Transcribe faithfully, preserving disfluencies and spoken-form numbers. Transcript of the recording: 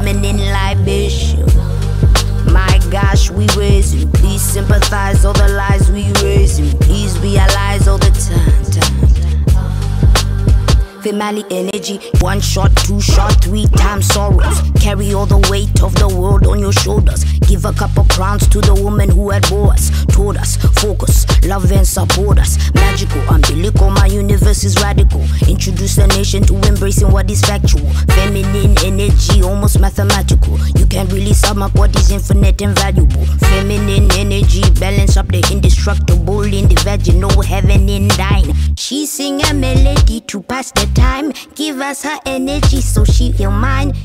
feminine libation. My gosh, we raising. Please sympathize all the lies we raising. Please realize all the time, time, time. Family energy, one shot, two shot, three times sorrows. Carry all the weight of the world on your shoulders. Give a couple crowns to the woman who had bore us. Told us, focus, love and support us. Magical, umbilical, my universe is radical. Introduce the nation to embracing what is factual. Feminine energy, almost mathematical. You can't really sum up what is infinite and valuable. Feminine energy, balance up the indestructible in the vaginal, heaven in thine. She sing a melody to pass the time. Give us her energy so she feel mine.